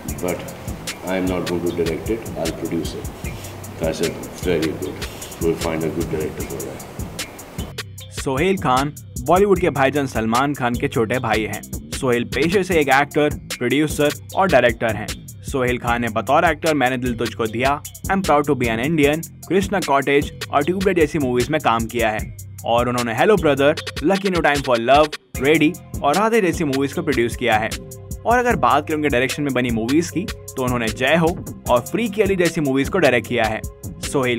but I am not going to direct it. I'll produce it. I said, very good. We'll find a good director for that. Sohail Khan Bollywood के भाईजान सलमान खान के छोटे भाई हैं। सोहेल पेशे से एक एक्टर, प्रोड्यूसर और डायरेक्टर हैं। सोहेल खान ने बतौर एक्टर मैंने दिल तुझको दिया, I am proud to be an Indian, Krishna cottage और ट्यूबलाइट जैसी मूवीज में काम किया है और उन्होंने hello brother, lucky no time for love, ready और राधे जैसी मूवीज को प्रोड्यूस किया है। और अगर बात करें उनके डायरेक्शन में बनी मूवीज की तो उन्होंने जय हो और फ्री की अली जैसी मूवीज को डायरेक्ट किया है। सोहेल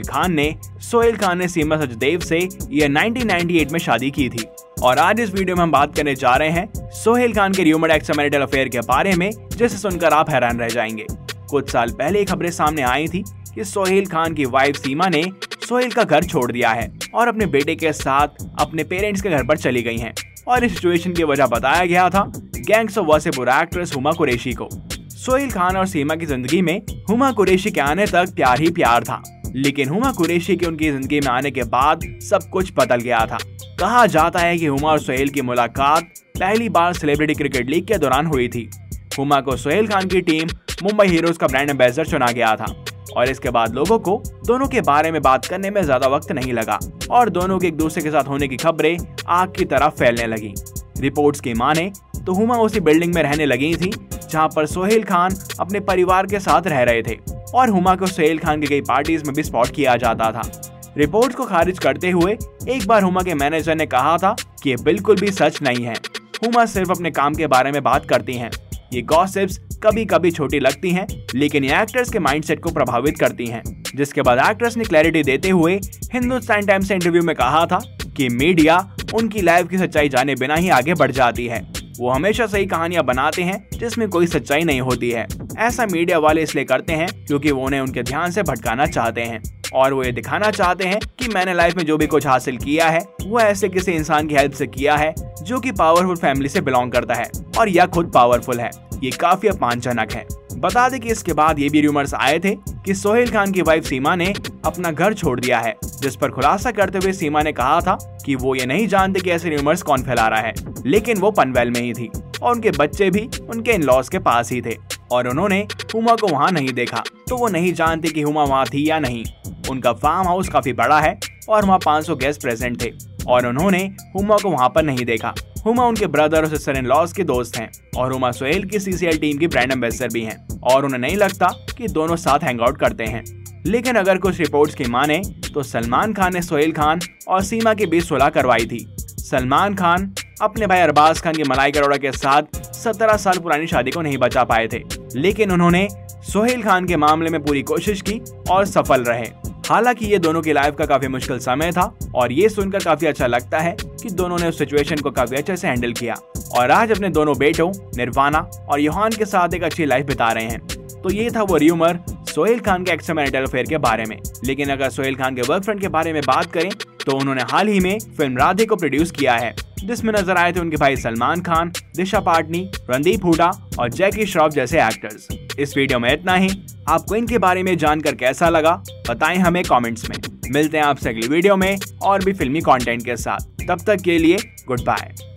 खान ने सीमा सचदेव से ये 1998 में शादी की थी। और आज इस वीडियो में हम बात करने जा रहे हैं सोहेल खान के र्यूमर्ड एक्स्ट्रामैरिटल अफेयर के बारे में, जिसे सुनकर आप हैरान रह जाएंगे। कुछ साल पहले खबरें सामने आई थी कि सोहेल खान की वाइफ सीमा ने सोहेल का घर छोड़ दिया है और अपने बेटे के साथ अपने पेरेंट्स के घर पर चली गई हैं। और इस सिचुएशन की वजह बताया गया था gangs of Wasseypur actress Huma Qureshi को। सोहेल खान और सीमा की जिंदगी में हुमा कुरैशी के आने तक प्यार ही प्यार था, लेकिन हुमा कुरैशी के उनकी जिंदगी में आने के बाद सब कुछ बदल गया था। कहा जाता है कि हुमा और सोहेल की मुलाकात पहली बार सेलिब्रिटी क्रिकेट लीग के दौरान हुई थी। हुमा को सोहेल खान की टीम मुंबई हीरोज का ब्रांड एम्बेसडर चुना गया था और इसके बाद लोगों को दोनों के बारे में बात करने में ज्यादा वक्त नहीं लगा और दोनों के एक दूसरे के साथ होने की खबरें आग की तरह फैलने लगी। रिपोर्ट्स की माने तो हुमा उसी बिल्डिंग में रहने लगी थी जहां पर सोहेल खान अपने परिवार के साथ रह रहे थे और हुमा को सोहेल खान की कई पार्टीज में भी स्पॉट किया जाता था। रिपोर्ट्स को खारिज करते हुए एक बार हुमा के मैनेजर ने कहा था कि ये बिल्कुल भी सच नहीं है, हुमा सिर्फ अपने काम के बारे में बात करती हैं। ये गॉसिप्स कभी कभी छोटी लगती हैं, लेकिन ये एक्टर्स के माइंडसेट को प्रभावित करती हैं। जिसके बाद एक्ट्रेस ने क्लैरिटी देते हुए हिंदुस्तान टाइम्स से इंटरव्यू में कहा था कि मीडिया उनकी लाइफ की सच्चाई जाने बिना ही आगे बढ़ जाती है। वो हमेशा सही कहानियां बनाते हैं जिसमें कोई सच्चाई नहीं होती है। ऐसा मीडिया वाले इसलिए करते हैं क्योंकि वो उन्हें उनके ध्यान से भटकाना चाहते हैं और वो ये दिखाना चाहते हैं कि मैंने लाइफ में जो भी कुछ हासिल किया है वो ऐसे किसी इंसान की हेल्प से किया है जो कि पावरफुल फैमिली से बिलोंग करता है और या खुद पावरफुल है। ये काफी अपमानजनक है। बता दें कि इसके बाद ये भी रूमर्स आए थे कि सोहेल खान की वाइफ सीमा ने अपना घर छोड़ दिया है, जिस पर खुलासा करते हुए सीमा ने कहा था कि वो ये नहीं जानते कि ऐसे रूमर्स कौन फैला रहा है, लेकिन वो पनवेल में ही थी और उनके बच्चे भी उनके इन-लॉज के पास ही थे और उन्होंने हुमा को वहाँ नहीं देखा, तो वो नहीं जानते कि हुमा वहाँ थी या नहीं। उनका फार्म हाउस काफी बड़ा है और वहाँ 500 गेस्ट प्रेजेंट थे और उन्होंने हुमा को वहाँ पर नहीं देखा। हुमा उनके ब्रदर और सिस्टर इन लॉज के दोस्त हैं और हुमा सोहेल की CCL टीम की ब्रांड एम्बेसडर भी हैं और उन्हें नहीं लगता कि दोनों साथ हैंग आउट करते हैं। लेकिन अगर कुछ रिपोर्ट्स की माने तो सलमान खान ने सोहेल खान और सीमा के बीच सुलह करवाई थी। सलमान खान अपने भाई अरबाज खान की मलाइका अरोड़ा के साथ 17 साल पुरानी शादी को नहीं बचा पाए थे, लेकिन उन्होंने सोहेल खान के मामले में पूरी कोशिश की और सफल रहे। हालांकि ये दोनों की लाइफ का काफी मुश्किल समय था और ये सुनकर काफी अच्छा लगता है कि दोनों ने उस सिचुएशन को काफी अच्छे से हैंडल किया और आज अपने दोनों बेटों निर्वाणा और योहान के साथ एक अच्छी लाइफ बिता रहे हैं। तो ये था वो र्यूमर सोहेल खान के एक्स्ट्रामैरिटल अफेयर के बारे में। लेकिन अगर सोहेल खान के वर्कफ्रेंड के बारे में बात करें तो उन्होंने हाल ही में फिल्म राधे को प्रोड्यूस किया है, जिसमें नजर आए थे उनके भाई सलमान खान, दिशा पाटनी, रणदीप हुडा और जैकी श्रॉफ जैसे एक्टर्स। इस वीडियो में इतना ही। आपको इनके बारे में जानकर कैसा लगा बताएं हमें कमेंट्स में। मिलते हैं आपसे अगली वीडियो में और भी फिल्मी कंटेंट के साथ। तब तक के लिए गुड बाय।